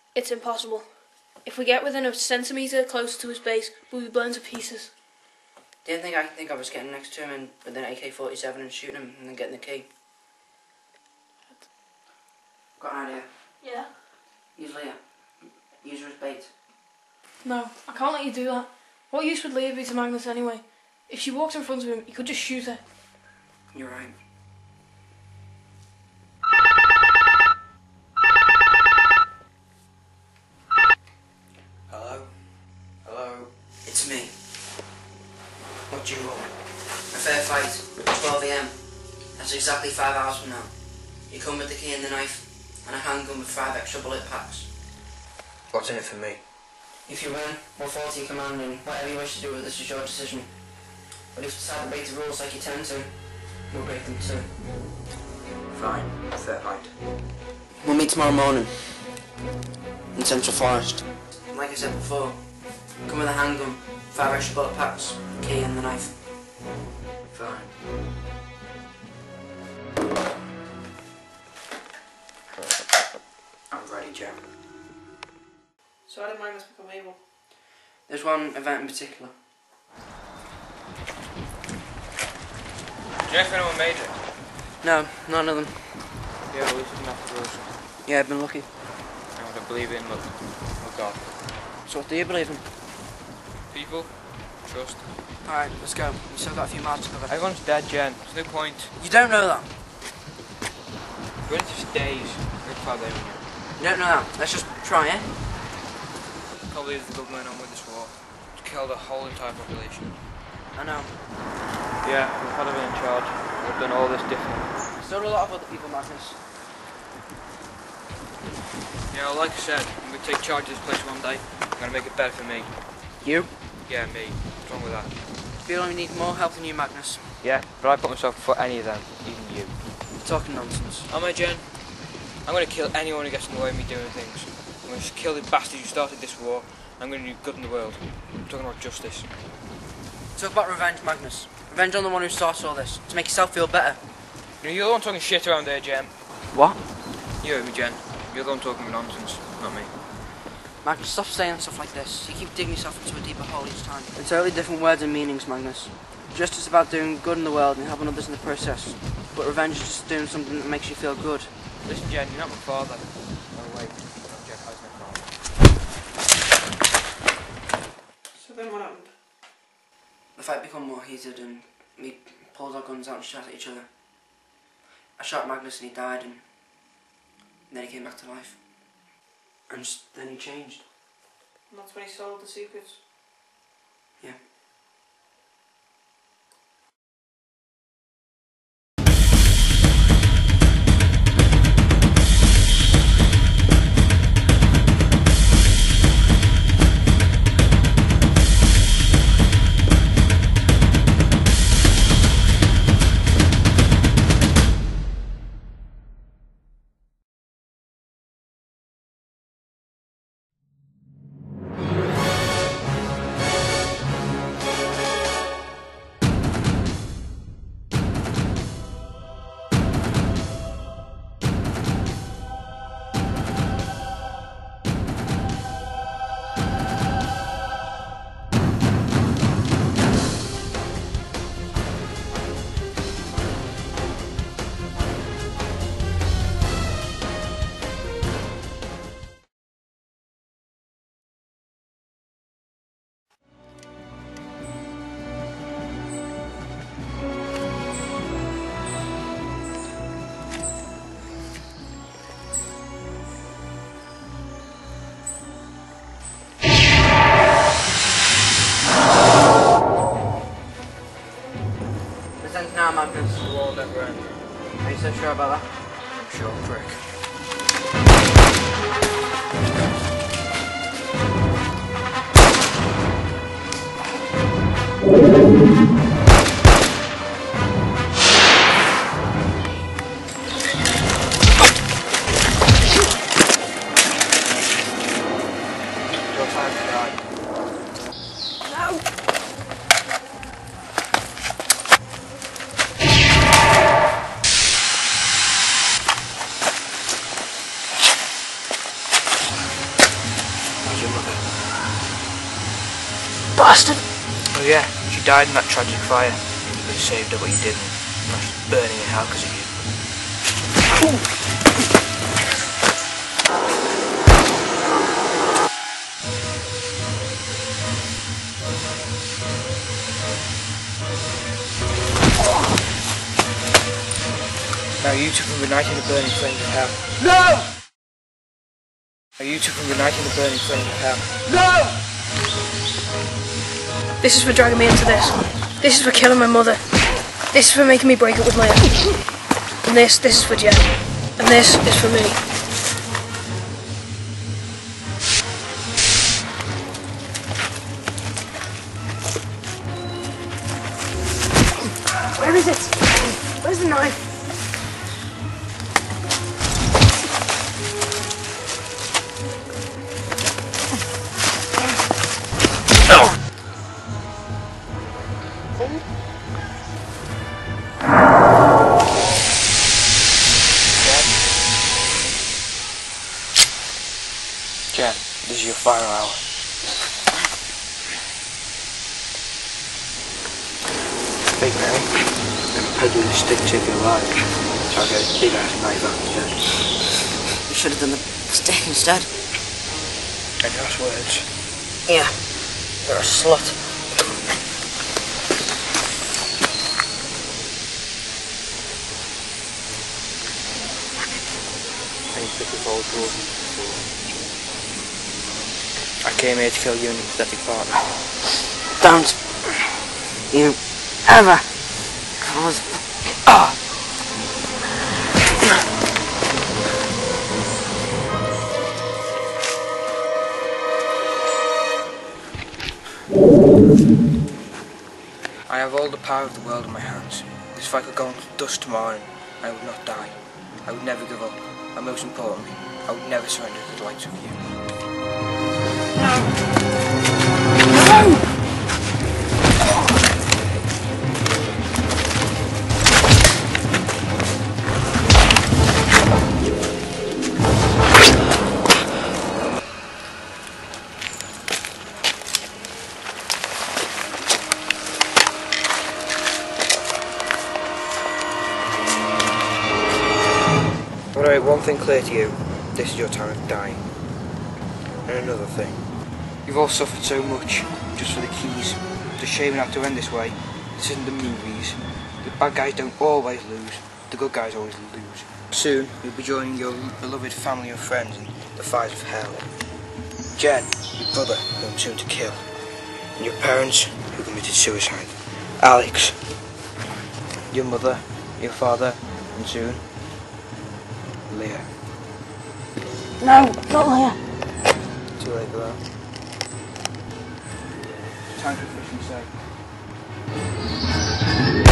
It's impossible. If we get within a centimetre closer to his base, we'll be blown to pieces. Didn't think I was getting next to him and with an AK-47 and shooting him and then getting the key. Got an idea. Yeah? Use Leah. Use her as bait. No, I can't let you do that. What use would Leah be to Magnus anyway? If she walked in front of him, he could just shoot her. You're right. Hello? Hello? It's me. What do you want? A fair fight. 12 AM. That's exactly 5 hours from now. You come with the key and the knife, and a handgun with 5 extra bullet packs. What's in it for me? If you win, we'll fall to your command, and whatever you wish to do with this is your decision. But if you decide to break the rules like you tend to, we'll break them too. Fine. Fair fight. We'll meet tomorrow morning in Central Forest. Like I said before, come with a handgun, 5 extra bullet packs, the key and the knife. Fine. I'm ready, Jem. So how did Magnus become evil? There's one event in particular. Do you know if anyone made it? No, none of them. Yeah, well, it's enough to lose. Yeah, I've been lucky. I don't believe in, look, oh God. So what do you believe in? People, trust. Alright, let's go. We've still got a few miles to cover. Everyone's dead, Jen. There's no point. You don't know that. We're only just days. We're far there with you. You don't know that. Let's just try, eh? Probably the government on with this war. To kill the whole entire population. I know. Yeah, we've had been in charge. We've done all this different. Still a lot of other people, Magnus. Yeah, well, like I said, I'm going to take charge of this place one day. I'm going to make it better for me. You? Yeah, me. What's wrong with that? Feel we need more help than you, Magnus. Yeah, but I put myself before any of them, even you. You're talking nonsense. Am I, Jen? I'm going to kill anyone who gets in the way of me doing things. I'm going to kill the bastard who started this war. I'm going to do good in the world. I'm talking about justice. Talk about revenge, Magnus. Revenge on the one who started all this, to make yourself feel better. You know, you're the one talking shit around there, Jen. What? You heard me, Jen. You're the one talking nonsense, not me. Magnus, stop saying stuff like this. You keep digging yourself into a deeper hole each time. They're totally different words and meanings, Magnus. Justice is about doing good in the world and helping others in the process. But revenge is just doing something that makes you feel good. Listen, Jen, you're not my father. Oh, wait. No, Jen, I was my father. So then what happened? The fight became more heated and we pulled our guns out and shot at each other. I shot Magnus and he died, and then he came back to life. And then he changed. And that's when he sold the secrets. Yeah. Now, Magnus. The war never ends. Are you so sure about that? I'm sure, prick. Your time to die. No! bastard! Oh yeah, she died in that tragic fire. You could have saved her, but you didn't. Now she's burning in hell because of you. Now you two can reunite in the burning flames of hell. No! Now you two can reunite in the burning flames of hell. No! This is for dragging me into this. This is for killing my mother. This is for making me break up with Leah. And this is for Jen. And this is for me. Where is it? Where's the knife? Jen, this is your final hour. Big Mary, I'm peddling a stick to you alive, so I'll get a big ass knife out instead. You should have done the stick instead. Any last words? Yeah, you're a slut. And you pick the forward towards I came here to kill you and your pathetic partner. Don't you ever cause... I have all the power of the world in my hands. This fight could go on to dust tomorrow and I would not die. I would never give up. And most importantly, I would never surrender to the likes of you. I want to make one thing clear to you. This is your time of dying. And another thing. You've all suffered so much just for the keys. It's a shame it had to end this way. This isn't the movies. The bad guys don't always lose. The good guys always lose. Soon, you'll be joining your beloved family and friends in the fires of hell. Jen, your brother, who I'm soon to kill. And your parents, who committed suicide. Alex, your mother, your father, and soon, Leah. No, not Leah. Too late for that. Time for fish and say.